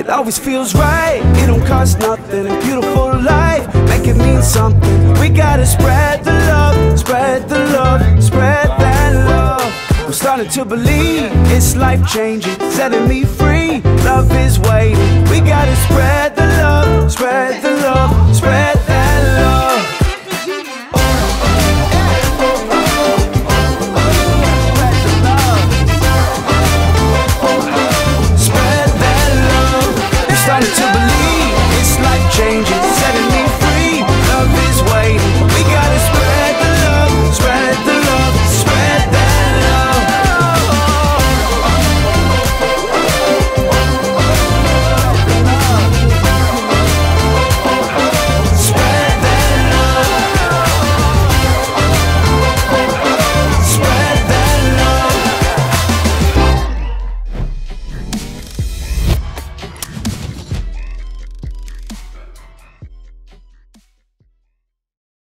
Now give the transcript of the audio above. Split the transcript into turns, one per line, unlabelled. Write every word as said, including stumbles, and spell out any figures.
It always feels right, it don't cost nothing. A beautiful life, make it mean something. We gotta spread the love, spread the love, spread that love. I'm starting to believe it's life-changing, setting me free. Love is waiting. We gotta spread the love, spread the love, spread